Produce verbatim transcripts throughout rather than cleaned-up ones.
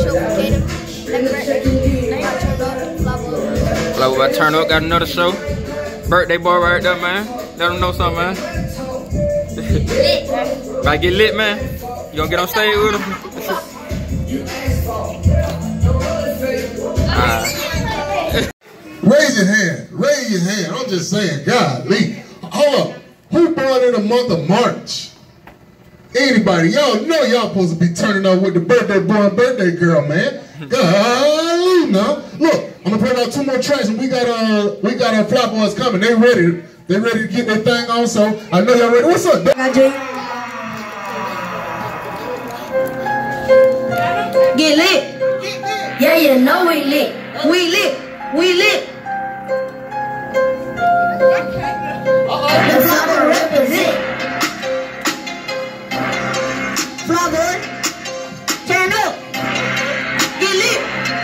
show for Tatum. Happy birthday. Now you turn up. Flyboy. Flyboy about to turn up. Got another show. Birthday boy right there, man. Let them know something, man. Lit, man. About to get lit, man. You gonna get on stage with him? Alright. Raise your hand. Raise your hand. I'm just saying, golly. Hold up. Who born in the month of March? Anybody? Y'all know y'all supposed to be turning up with the birthday boy and birthday girl, man. Golly, now. Look, I'm gonna put out two more tracks, and we got uh, we got our Flyboys coming. They ready. They ready to get their thing on. So I know y'all ready. What's up, Get lit. Yeah, you know we lit. We lit. We lit. The Flyboy represent. Flyboy, turn up. Get lit.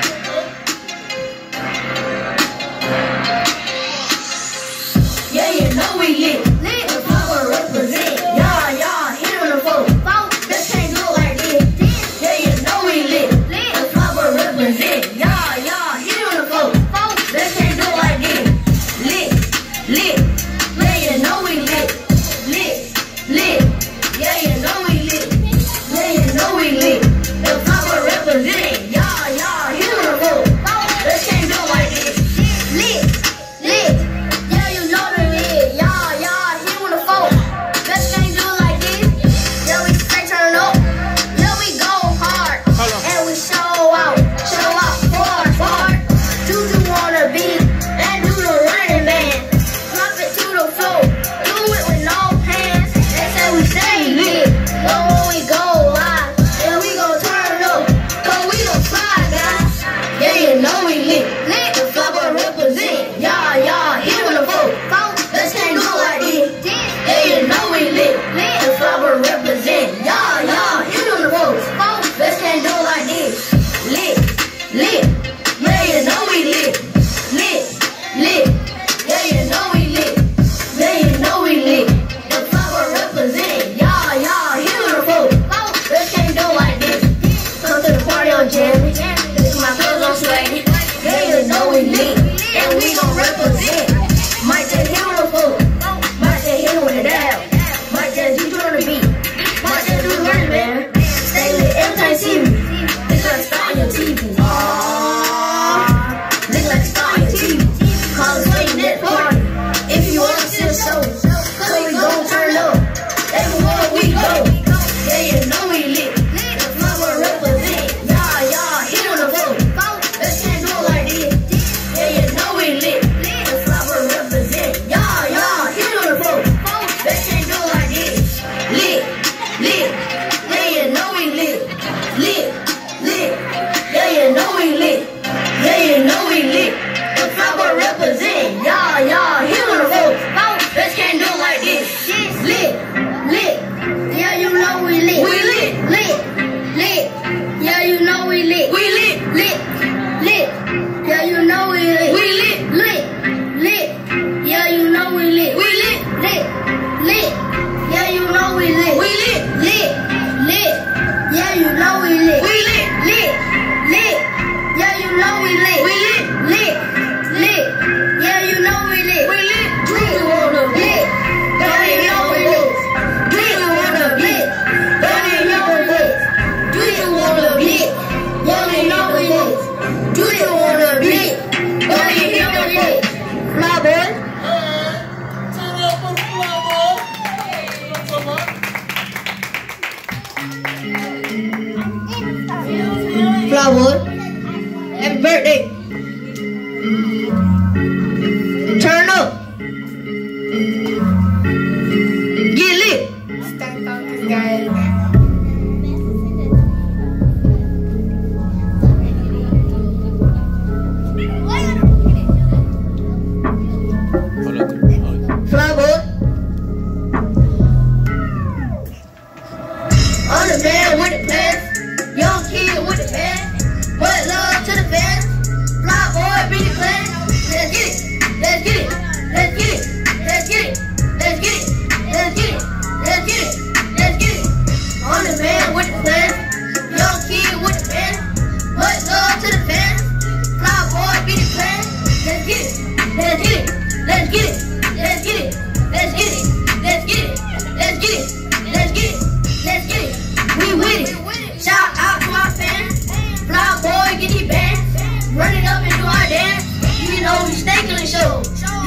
Yeah, you know we lit. Lit. The Flyboy represent. Y'all, y'all, hit on the phone. This can't go like this. Yeah, you know we lit. Lit. The Flyboy represent. Y'all, y'all, hit on the phone. This can't go like this. Lit. Lit. Yeah, you know we lit. Lit. Lit. Yeah, you know we lit. Yeah, you know we lit. The Flyboy represent. Y'all, y'all, hit on the phone. This can't go like this. Lit. Lit. Yeah, you know we lit. Y'all, y'all, hit on the phone. This can't do like this. Yeah, we straight turn up. Yeah, we go hard. And we show out. Show out hard, hard. Do you wanna be and do the running man? Drop it to the floor. Do it with no hands. They say we stay lit. But when we go live, then we gon' turn up. Cause we gon' fly, guys. Yeah, you know we lit. Lit. The Flyboy represent. Y'all, y'all, hit on the vote. Let's can't go like this. Yeah, you know we lit. Lit. The Flyboy represent. Y'all, y'all, hit on the vote. Let's can't go like this. Lit. Lit. Yeah, you know we lit. Lit. Lit. Yeah, you know we lit. Yeah, you know we lit. The Flyboy represent. Y'all, y'all, hit on the vote. Let's can't do like this. Come to the party on Jammy. This is my clothes on swaggy. Yeah, you know we lit. And we gon' represent. Might just hit on the vote. Might just hit on the down. Might just do it on the beat. Might just do the running, man. Stay lit every time you see me. It's like a star on your T V. Look like a star on your T V. Call us waiting at the party. If you wanna see the show, cause we gon' turn up. Everywhere we go. Yeah, you know we lit. The Flyboy represent. Y'all, y'all, hit on the vote. Let's can't do it like this. Yeah, you know we lit. The Flyboy represent. Y'all, y'all, hit on the vote. Let's can't do it like this. Lit, lit. Yeah, you know we lit. Lit, lit. Yeah, you know we lit. Yeah, you know we lit. The Flyboy represent. Y'all, y'all, hit on the vote. Let's can't do it like this. Lit, lit. Yeah, you know we lit. We lit, lit, lit. Yeah, you know we lit. We lit, lit, lit. Yeah, you know we lit. We lit, lit, lit. Yeah, you know we lit. We lit, lit, lit. Yeah, you know we lit. We lit, lit, lit. Yeah, you know we lit. We lit, lit, lit. Yeah, you know we lit. We lit, lit, lit. Yeah, you know we lit. We lit, do you wanna lit? Yeah, you know we lit. Do you wanna lit? Yeah, you know we lit. Do you wanna lit? Yeah, you know we lit. Do you wanna lit? Yeah, you know we lit. Flyboy. Turn up for the Flyboy. Flyboy. Happy birthday. Turn up. Get lit. Start focus, guys. Flyboy. I'm the man with the pants. Young kid with the pants. Put love to the fans.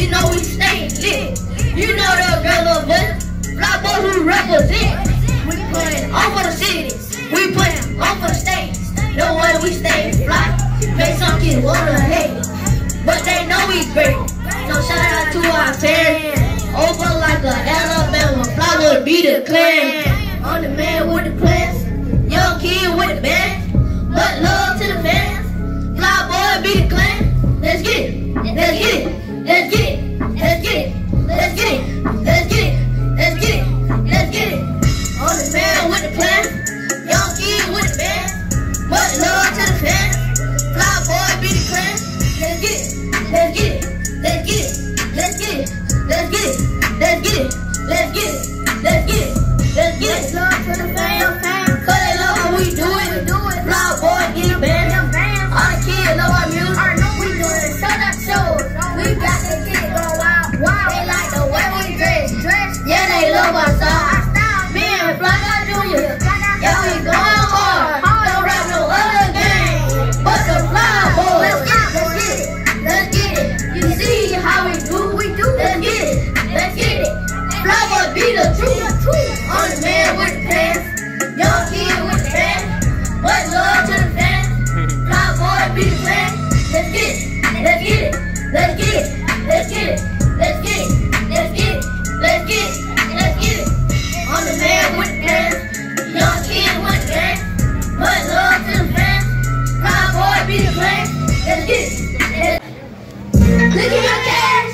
you know we stay lit. You know the girl of us, fly boys who represent. We putting on for the city, we putting on for the states. No way we stay fly, make some kids wanna hate, but they know we great. So shout out to our parents, over like a Alabama, fly would be the clan. On the man with the plans, young kid with the band, but love to the fans, fly boy be the clan. Let's get it, let's get it, let's get it, let's get it, let's get it, let's get it, let's get it, let's get it. On the man with the plan, young kid with the band, but love to the fans, fly boy be the clan. Let's get it, let's get it, let's get it, let's get it, let's get it, let's get it, let's get it, let's get it, let's get it. Love to the fans, cause they love how we do it. Fly boy get it band, all the kids love our music. We do it, show that shows. We got the kids go wild, wild. They like the way we dress, yeah they love our style. Me and Fly Guy Junior, yeah we going hard. Don't rap no other game, but the Fly Boy. Let's get it, let's get it, let's get it. You see how we do, we do. Let's get it, let's get it. Fly Boy be the truth. On the man with the pants, young kid with the pants, but love to the fans. Fly Boy be the plan. Let's get it, let's get it, let's get it, let's get it, let's get it, let's get it, let's get it, let's get it. On the man with the pants, young kid with the pants, but love to the fans. Fly Boy be the plan. Let's get it. Look at my cash,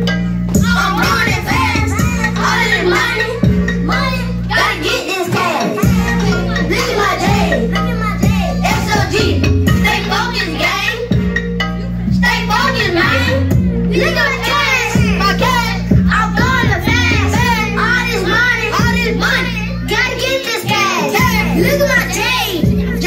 I'm running fast. All of this money, money, gotta get this cash. Look at my day, look at my day. S O G, stay focused, gang. Stay focused, man. Look at my cash, my cash. I'm going to fast. All this money, all this money, gotta get this cash. Look at my J, J,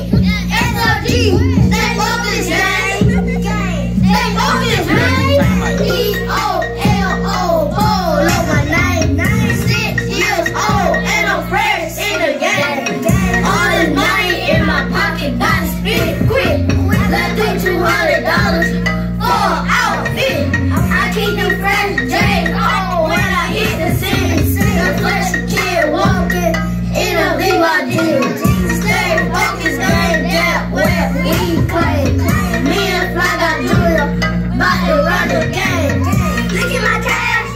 S O G, stay focused, gang. Stay focused, man. E O L O, polo my name. Six years old and I'm fresh in the game. All this money in my pocket, gotta spend it quick. Let's do two hundred dollars for an outfit. I keep the fresh J on when I hit the city. The fresh kid walking in a Levi jeans. Stay focused, gang, that where we play. Me and Fly Guy Junior about to run the game. Look at my cash,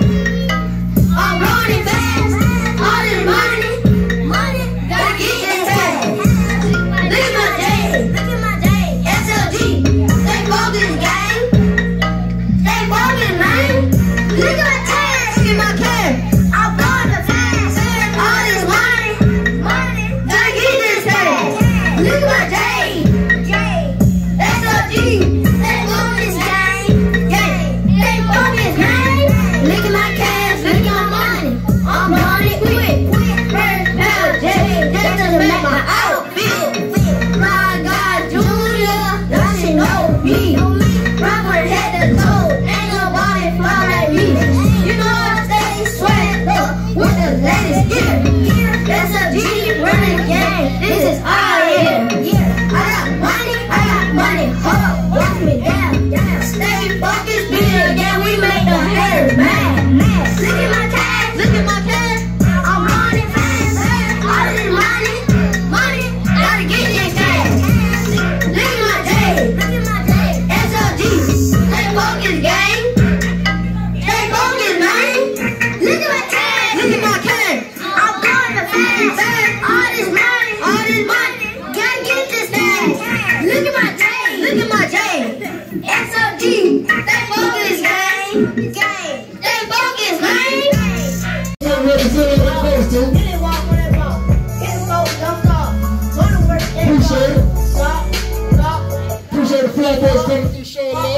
I'm running fast. All this money, money, gotta get this cash. Look at my day, look at my day. S L G, stay focused, gang. Stay focused, man. Look at my cash, look at my cash. I'm running fast. All this money, money, gotta get this cash. Look at my day, S L G, stay focused, gang. Stay focused, man. Look at my cash, look at my money. I'm running quick. First pair of J's, that doesn't make my outfit. Fly Guy Junior, that shit know me. Run from head to toe, ain't nobody fly like me. You know I stay sweat up with the latest gear. S L G running game, this is our year. I got money, I got money, hold up, watch me down. Stay focused, be it again, we make the haters mad. Look at my cash, look at my cash, I'm running fast. All of this money, money, gotta get this cash. Look at my day, look at my day. S L G, stay focused, gang. Stay focused, man. Look at my cash, look at my cash, I'm running fast. All this money, all this money, gotta get this cash. Look at my day, look at my day. S O G, stay focused, gang. Stay focused, man. I'm ready to see what I'm supposed to. Hit it, walk, hit it, walk. Hit it, go, don't stop. Go to work, hit it, Appreciate it. stop, stop. Appreciate the Fly Boys coming through, showing love.